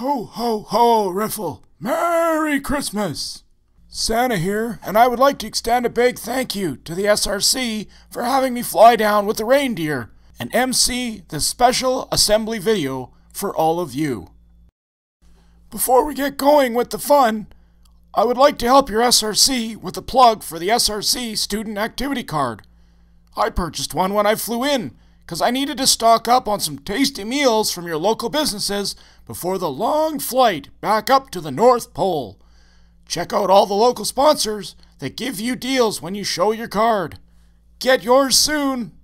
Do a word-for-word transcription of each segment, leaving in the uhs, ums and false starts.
Ho, ho, ho, Riffel. Merry Christmas! Santa here, and I would like to extend a big thank you to the S R C for having me fly down with the reindeer and M C this special assembly video for all of you. Before we get going with the fun, I would like to help your S R C with a plug for the S R C Student Activity Card. I purchased one when I flew in, because I needed to stock up on some tasty meals from your local businesses before the long flight back up to the North Pole. Check out all the local sponsors that give you deals when you show your card. Get yours soon!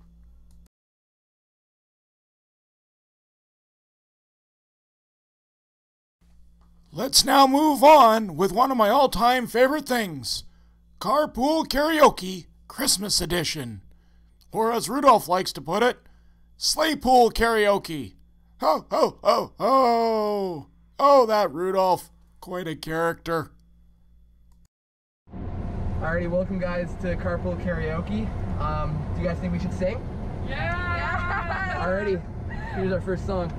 Let's now move on with one of my all-time favorite things, Carpool Karaoke Christmas Edition. Or as Rudolph likes to put it, Sleighpool Karaoke. Ho, ho, ho, ho! Oh, that Rudolph. Quite a character. Alrighty, welcome guys to Carpool Karaoke. Um, do you guys think we should sing? Yeah! Alrighty, here's our first song.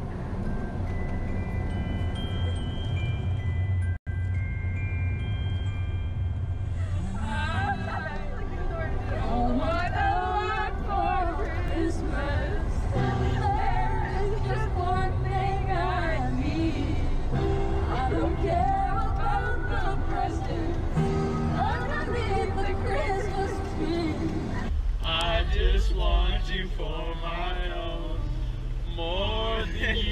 I just want you for my own, more than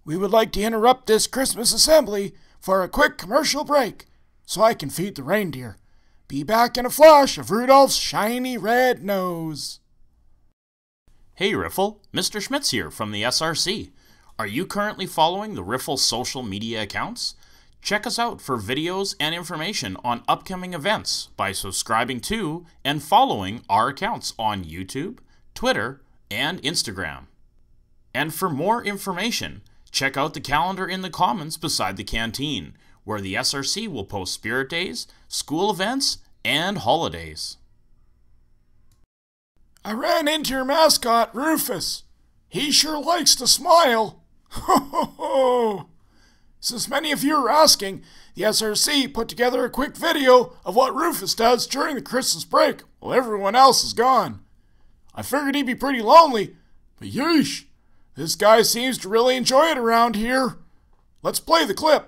We would like to interrupt this Christmas assembly for a quick commercial break so I can feed the reindeer. Be back in a flash of Rudolph's shiny red nose. Hey Riffel, Mister Schmitz here from the S R C. Are you currently following the Riffel social media accounts? Check us out for videos and information on upcoming events by subscribing to and following our accounts on YouTube, Twitter, and Instagram. And for more information, check out the calendar in the comments beside the canteen, where the S R C will post spirit days, school events, and holidays. I ran into your mascot, Rufus. He sure likes to smile. Ho ho ho! Since many of you are asking, the S R C put together a quick video of what Rufus does during the Christmas break while everyone else is gone. I figured he'd be pretty lonely, but yeesh, this guy seems to really enjoy it around here. Let's play the clip.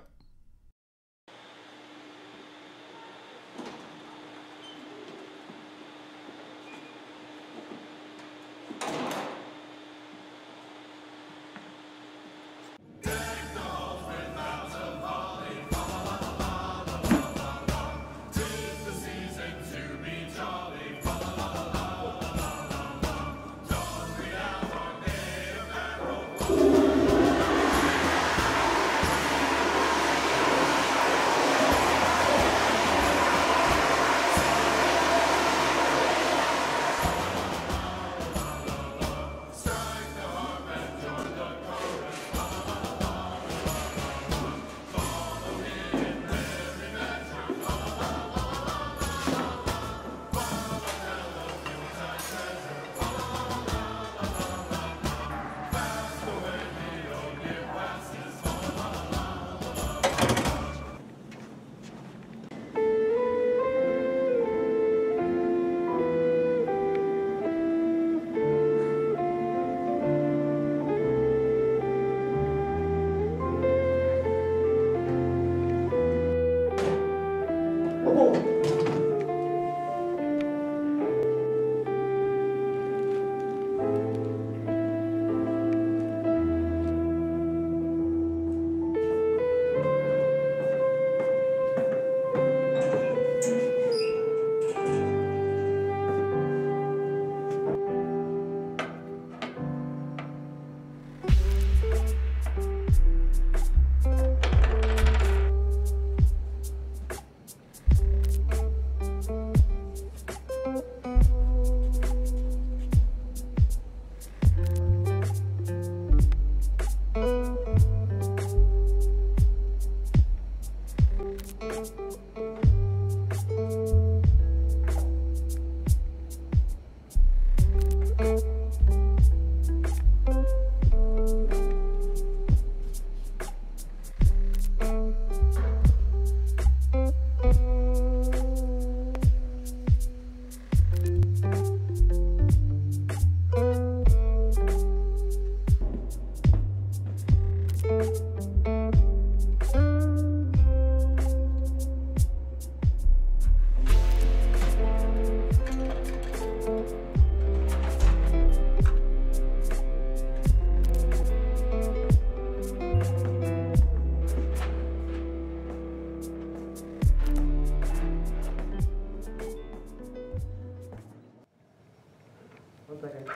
One second.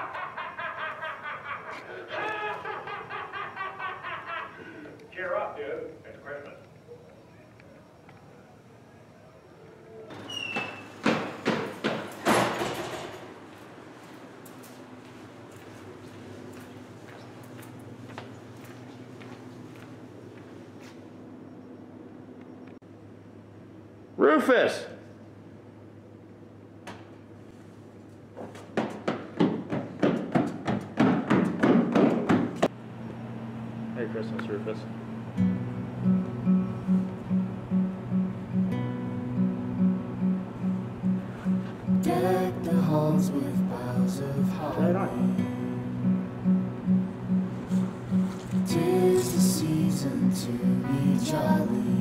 Cheer up, dude. It's Christmas. Rufus! Merry Christmas, Rufus. Deck the halls with boughs of holly. Tis the season to be jolly.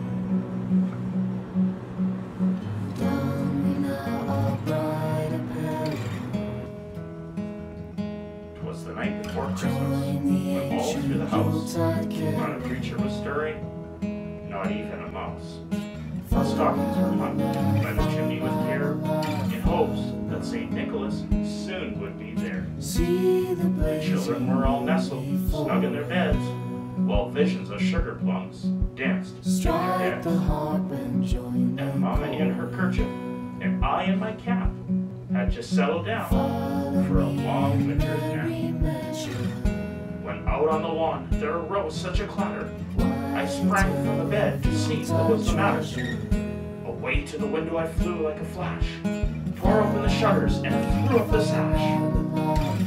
Don we now our bride apparel. 'Twas the night before Christmas, when all through the house, not a creature was stirring, not even a mouse. The stockings were hung by the chimney with care, in hopes that Saint Nicholas soon would be there. The children were all nestled, snug in their beds, while visions of sugar plums danced in their heads. And Mama in her kerchief, and I in my cap, had just settled down for a long winter's nap. When out on the lawn there arose such a clatter, I sprang from the bed to see what was the matter. Away to the window I flew like a flash, tore open the shutters and threw up the sash.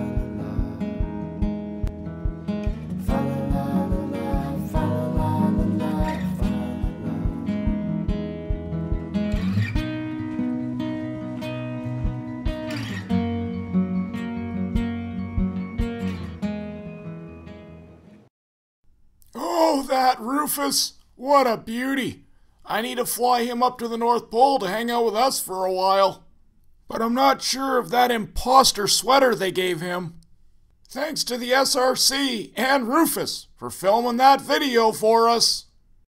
Oh, that Rufus! What a beauty! I need to fly him up to the North Pole to hang out with us for a while. But I'm not sure of that imposter sweater they gave him. Thanks to the S R C and Rufus for filming that video for us.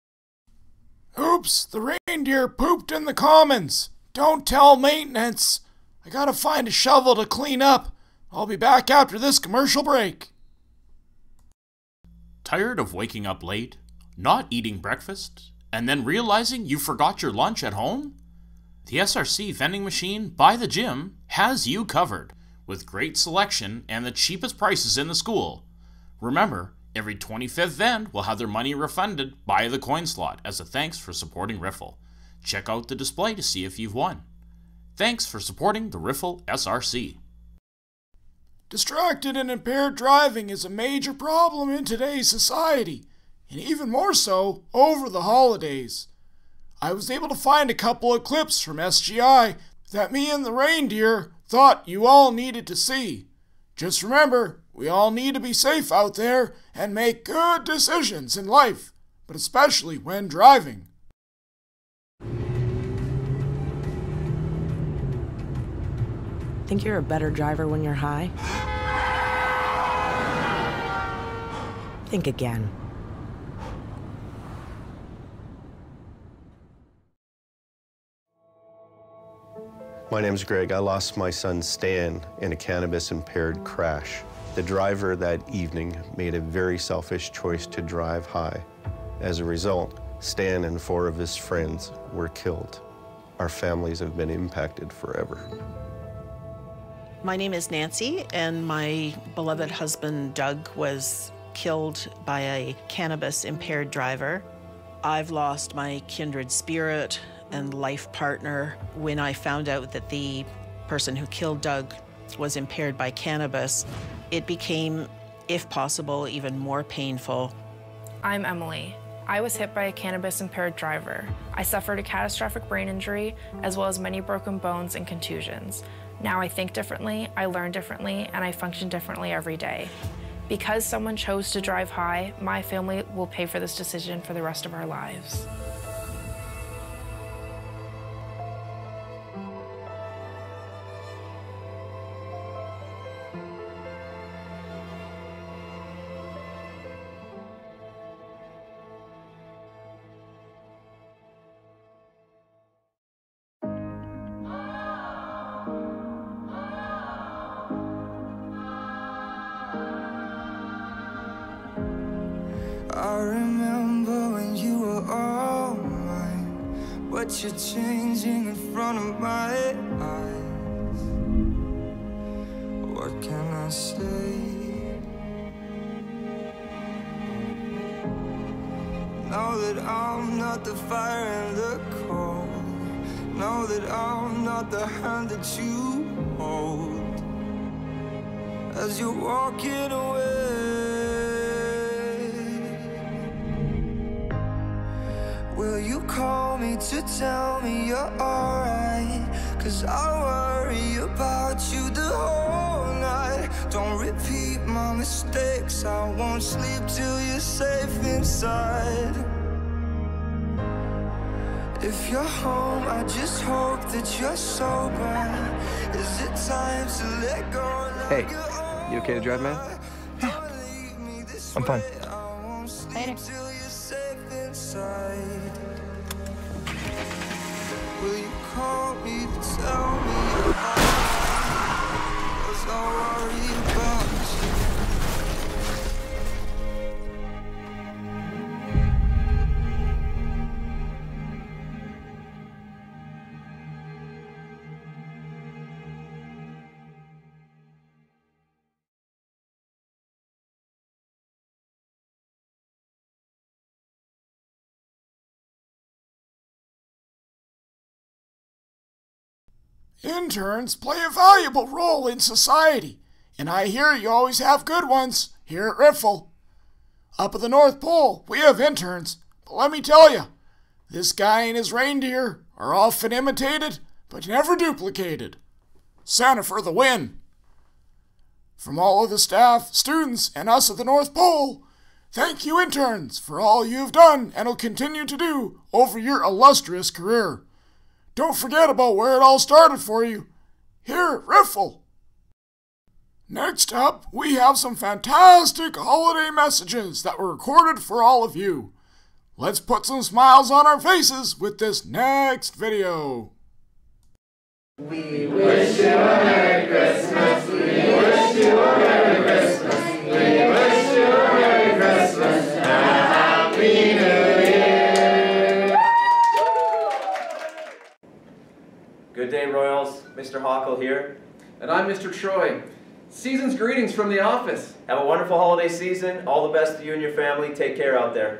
Oops, the reindeer pooped in the commons. Don't tell maintenance. I gotta find a shovel to clean up. I'll be back after this commercial break. Tired of waking up late, not eating breakfast, and then realizing you forgot your lunch at home? The S R C vending machine by the gym has you covered, with great selection and the cheapest prices in the school. Remember, every twenty-fifth vend will have their money refunded by the coin slot as a thanks for supporting Riffel. Check out the display to see if you've won. Thanks for supporting the Riffel S R C. Distracted and impaired driving is a major problem in today's society, and even more so over the holidays. I was able to find a couple of clips from S G I that me and the reindeer thought you all needed to see. Just remember, we all need to be safe out there and make good decisions in life, but especially when driving. Think you're a better driver when you're high? Think again. My name's Greg. I lost my son Stan in a cannabis-impaired crash. The driver that evening made a very selfish choice to drive high. As a result, Stan and four of his friends were killed. Our families have been impacted forever. My name is Nancy, and my beloved husband, Doug, was killed by a cannabis-impaired driver. I've lost my kindred spirit and life partner when I found out that the person who killed Doug was impaired by cannabis. It became, if possible, even more painful. I'm Emily. I was hit by a cannabis-impaired driver. I suffered a catastrophic brain injury, as well as many broken bones and contusions. Now I think differently, I learn differently, and I function differently every day. Because someone chose to drive high, my family will pay for this decision for the rest of our lives. I remember when you were all mine, but you're changing in front of my eyes. What can I say? Now that I'm not the fire and the cold, now that I'm not the hand that you hold, as you're walking away, will you call me to tell me you're alright? Cause I worry about you the whole night. Don't repeat my mistakes, I won't sleep till you're safe inside. If you're home, I just hope that you're sober. Is it time to let go? Hey, You okay to drive, man? I'm fine. Later. Will you call me to tell me you're all right? 'Cause I worry about you. Interns play a valuable role in society, and I hear you always have good ones here at Riffel. Up at the North Pole, we have interns, but let me tell you, this guy and his reindeer are often imitated, but never duplicated. Santa for the win! From all of the staff, students, and us at the North Pole, thank you, interns, for all you've done and will continue to do over your illustrious career. Don't forget about where it all started for you, here at Riffel. Next up, we have some fantastic holiday messages that were recorded for all of you. Let's put some smiles on our faces with this next video. We wish you a Merry Christmas. We wish you a Merry Christmas. We wish you a Merry Christmas and a Happy New Year. Good day, Royals. Mister Hockle here. And I'm Mister Troy. Season's greetings from the office. Have a wonderful holiday season. All the best to you and your family. Take care out there.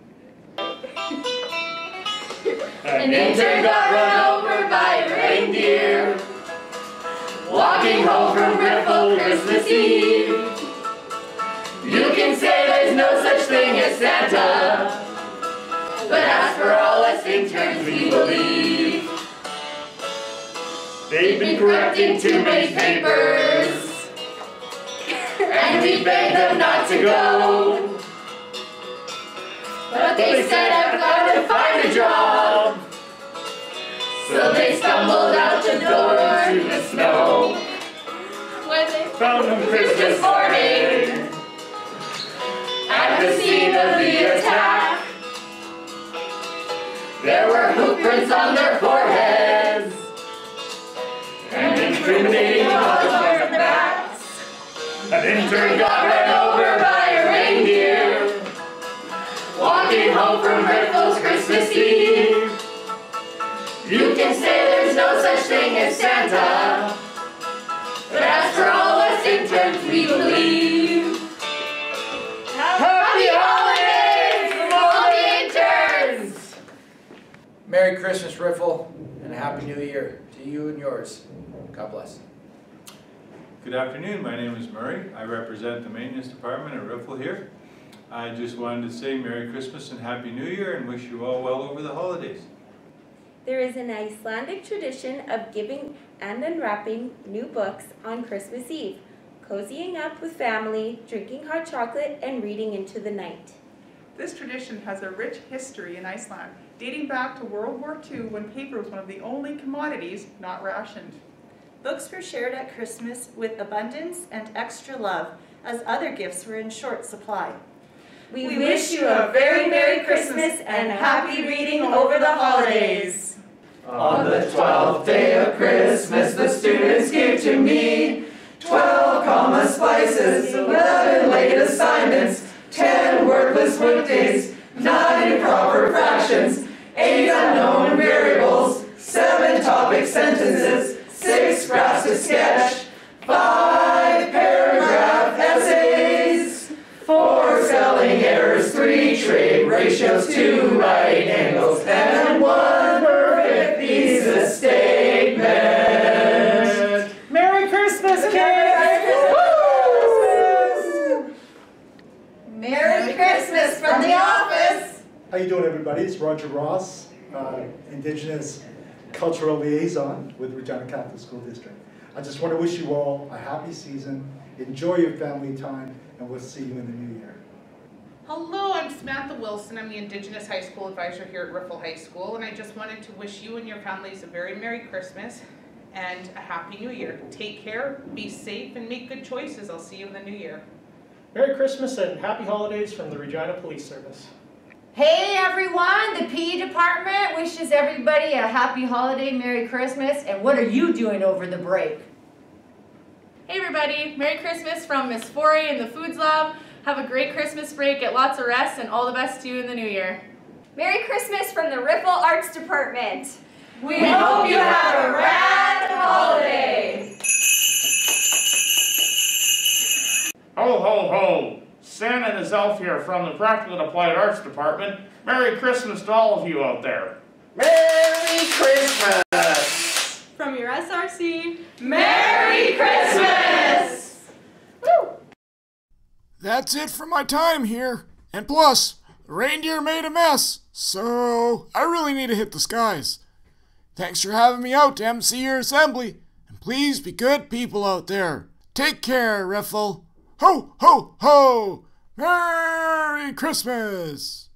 An intern got run over by a reindeer walking home from Riffel Christmas Eve. You can say there's no such thing as Santa, but as for all us interns, we believe they've been correcting too many papers, and we begged them not to go. But they said I've got to find a job. So they stumbled out the door through the snow. When they found them Christmas morning at the scene of the attack, there were hoop prints on their foreheads and incriminating marks on their backs. An intern got run over by a reindeer walking home from Riffel's Christmas Eve. You can say there's no such thing as Santa, but as for all us interns, we believe. Happy holidays from all the interns! Merry Christmas, Riffel, and a Happy New Year to you and yours. God bless. Good afternoon, my name is Murray. I represent the maintenance department at Riffel here. I just wanted to say Merry Christmas and Happy New Year and wish you all well over the holidays. There is an Icelandic tradition of giving and unwrapping new books on Christmas Eve, cozying up with family, drinking hot chocolate, and reading into the night. This tradition has a rich history in Iceland, dating back to World War Two when paper was one of the only commodities not rationed. Books were shared at Christmas with abundance and extra love, as other gifts were in short supply. We, we wish you a very Merry Christmas and happy reading over the holidays. On the twelfth day of Christmas, the students gave to me twelve comma splices, eleven late assignments, ten worthless workdays, nine proper fractions, eight unknown variables, seven topic sentences, six graphs to sketch, five paragraph essays, four spelling errors, three trig ratios, two right angles, and one perfect thesis statement. Merry Christmas, kids! Merry Christmas from the office! How you doing, everybody? It's Roger Ross, uh, Indigenous Cultural Liaison with Regina Catholic School District. I just want to wish you all a happy season, enjoy your family time, and we'll see you in the new year. Hello, I'm Samantha Wilson. I'm the Indigenous High School Advisor here at Riffel High School, and I just wanted to wish you and your families a very Merry Christmas and a Happy New Year. Take care, be safe, and make good choices. I'll see you in the new year. Merry Christmas and Happy Holidays from the Regina Police Service. Hey everyone, the P E department wishes everybody a happy holiday, Merry Christmas, and what are you doing over the break? Hey everybody, Merry Christmas from Miss Forey and the Foods Lab. Have a great Christmas break, get lots of rest, and all the best to you in the new year. Merry Christmas from the Riffel Arts Department. We hope you have a rad holiday. Ho, ho, ho! Santa and his elf here from the Practical and Applied Arts Department. Merry Christmas to all of you out there. Merry Christmas! From your S R C, Merry Christmas! Woo! That's it for my time here. And plus, the reindeer made a mess, so I really need to hit the skies. Thanks for having me out to M C your assembly, and please be good people out there. Take care, Riffel. Ho, ho, ho! Merry Christmas!